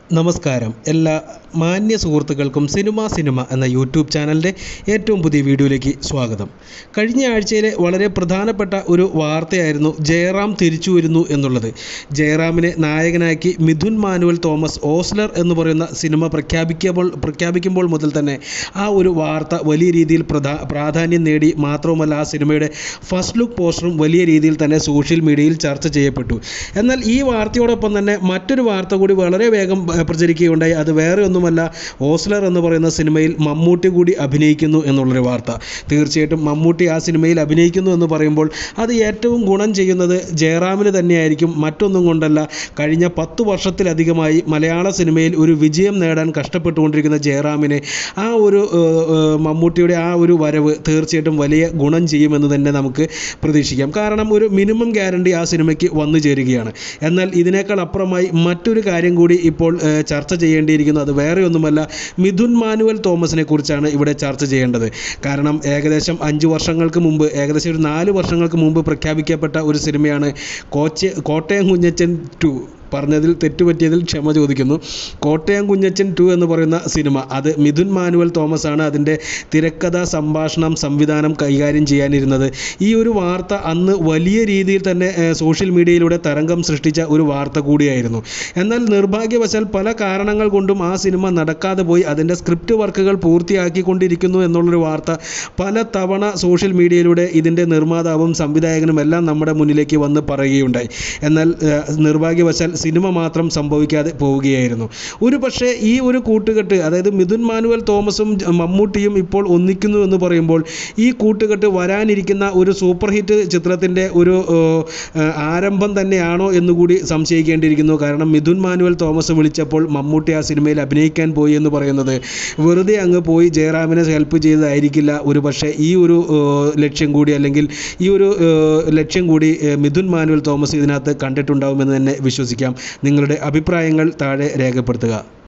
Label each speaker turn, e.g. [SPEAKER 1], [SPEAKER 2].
[SPEAKER 1] നമസ്കാരം എല്ലാ മാന്യ സുഹൃത്തുക്കൾക്കും സിനിമ എന്ന യൂട്യൂബ് ചാനലിൻ്റെ ഏറ്റവും പുതിയ വീഡിയോയിലേക്ക് സ്വാഗതം. കഴിഞ്ഞ ആഴ്ചയിലെ വളരെ പ്രധാനപ്പെട്ട ഒരു വാർത്തയായിരുന്നു ജയറാം തിരിച്ചു വരുന്നു എന്നുള്ളത്. ജയറാമിനെ നായകനാക്കി മിഥുൻ മാനുവൽ തോമസ് ഓസ്ലർ എന്ന് പറയുന്ന സിനിമ പ്രഖ്യാപിക്കുമ്പോൾ മുതൽ തന്നെ ആ ഒരു വാർത്ത വലിയ രീതിയിൽ പ്രാധാന്യം നേടി. മാത്രവുമല്ല, ആ സിനിമയുടെ ഫസ്റ്റ് ലുക്ക് പോസ്റ്ററും വലിയ രീതിയിൽ തന്നെ സോഷ്യൽ മീഡിയയിൽ ചർച്ച ചെയ്യപ്പെട്ടു. എന്നാൽ ഈ വാർത്തയോടൊപ്പം തന്നെ മറ്റൊരു വാർത്ത കൂടി വളരെ വേഗം പ്രചരിക്കുകയുണ്ടായി. അത് വേറെ ഒന്നുമല്ല, ഓസ്ലർ എന്ന് പറയുന്ന സിനിമയിൽ മമ്മൂട്ടി കൂടി അഭിനയിക്കുന്നു എന്നുള്ളൊരു വാർത്ത. തീർച്ചയായിട്ടും മമ്മൂട്ടി ആ സിനിമയിൽ അഭിനയിക്കുന്നു എന്ന് പറയുമ്പോൾ അത് ഏറ്റവും ഗുണം ചെയ്യുന്നത് ജയറാമിന് തന്നെയായിരിക്കും. മറ്റൊന്നും കൊണ്ടല്ല, കഴിഞ്ഞ 10 വർഷത്തിലധികമായി മലയാള സിനിമയിൽ ഒരു വിജയം നേടാൻ കഷ്ടപ്പെട്ടുകൊണ്ടിരിക്കുന്ന ജയറാമിനെ ആ ഒരു മമ്മൂട്ടിയുടെ ആ ഒരു വരവ് തീർച്ചയായിട്ടും വലിയ ഗുണം ചെയ്യുമെന്ന് തന്നെ നമുക്ക് പ്രതീക്ഷിക്കാം. കാരണം ഒരു മിനിമം ഗ്യാരണ്ടി ആ സിനിമയ്ക്ക് വന്നു ചേരുകയാണ്. എന്നാൽ ഇതിനേക്കാൾ അപ്പുറമായി മറ്റൊരു കാര്യം കൂടി ഇപ്പോൾ ചർച്ച ചെയ്യേണ്ടിയിരിക്കുന്നു. അത് വേറെ ഒന്നുമല്ല, മിഥുൻ മാനുവൽ തോമസിനെ കുറിച്ചാണ് ഇവിടെ ചർച്ച ചെയ്യേണ്ടത്. കാരണം ഏകദേശം 5 വർഷങ്ങൾക്ക് മുമ്പ്, ഏകദേശം ഒരു 4 വർഷങ്ങൾക്ക് മുമ്പ് പ്രഖ്യാപിക്കപ്പെട്ട ഒരു സിനിമയാണ് കോട്ടയം കുഞ്ഞച്ചൻ 2. പറഞ്ഞതിൽ തെറ്റുപറ്റിയതിൽ ക്ഷമ ചോദിക്കുന്നു. കോട്ടയം കുഞ്ഞച്ചൻ 2 എന്ന് പറയുന്ന സിനിമ, അത് മിഥുൻ മാനുവൽ തോമസ് ആണ് അതിൻ്റെ തിരക്കഥ, സംഭാഷണം, സംവിധാനം കൈകാര്യം ചെയ്യാനിരുന്നത്. ഈ ഒരു വാർത്ത അന്ന് വലിയ രീതിയിൽ തന്നെ സോഷ്യൽ മീഡിയയിലൂടെ തരംഗം സൃഷ്ടിച്ച ഒരു വാർത്ത കൂടിയായിരുന്നു. എന്നാൽ നിർഭാഗ്യവശാൽ പല കാരണങ്ങൾ കൊണ്ടും ആ സിനിമ നടക്കാതെ പോയി. അതിൻ്റെ സ്ക്രിപ്റ്റ് വർക്കുകൾ പൂർത്തിയാക്കിക്കൊണ്ടിരിക്കുന്നു എന്നുള്ളൊരു വാർത്ത പല തവണ സോഷ്യൽ മീഡിയയിലൂടെ ഇതിൻ്റെ നിർമ്മാതാവും സംവിധായകനും എല്ലാം നമ്മുടെ മുന്നിലേക്ക് വന്ന് പറയുകയുണ്ടായി. എന്നാൽ നിർഭാഗ്യവശാൽ സിനിമ മാത്രം സംഭവിക്കാതെ പോവുകയായിരുന്നു. ഒരു പക്ഷേ ഈ ഒരു കൂട്ടുകെട്ട്, അതായത് മിഥുൻ മാനുവൽ തോമസും മമ്മൂട്ടിയും ഇപ്പോൾ ഒന്നിക്കുന്നു എന്ന് പറയുമ്പോൾ ഈ കൂട്ടുകെട്ട് വരാനിരിക്കുന്ന ഒരു സൂപ്പർ ഹിറ്റ് ചിത്രത്തിൻ്റെ ഒരു ആരംഭം തന്നെയാണോ എന്നുകൂടി സംശയിക്കേണ്ടിയിരിക്കുന്നു. കാരണം മിഥുൻ മാനുവൽ തോമസ് വിളിച്ചപ്പോൾ മമ്മൂട്ടി ആ സിനിമയിൽ അഭിനയിക്കാൻ പോയി എന്ന് പറയുന്നത് വെറുതെ അങ്ങ് പോയി ജയറാമിനെ ഹെൽപ്പ് ചെയ്തതായിരിക്കില്ല. ഒരു പക്ഷേ ഈ ഒരു ലക്ഷ്യം കൂടി, അല്ലെങ്കിൽ ഈ ഒരു ലക്ഷ്യം കൂടി മിഥുൻ മാനുവൽ തോമസ് ഇതിനകത്ത് കണ്ടിട്ടുണ്ടാവുമെന്ന് തന്നെ വിശ്വസിക്കാം. നിങ്ങളുടെ അഭിപ്രായങ്ങൾ താഴെ രേഖപ്പെടുത്തുക.